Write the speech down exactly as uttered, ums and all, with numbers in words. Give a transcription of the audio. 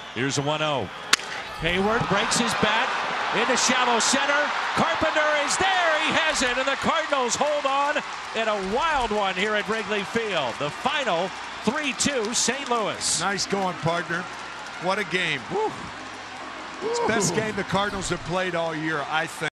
Here's a one oh. Heyward breaks his bat into shallow center. Carpenter is there. He has it. And the Cardinals hold on in a wild one here at Wrigley Field. The final three two Saint Louis. Nice going, partner. What a game. Woo. It's the best game the Cardinals have played all year, I think.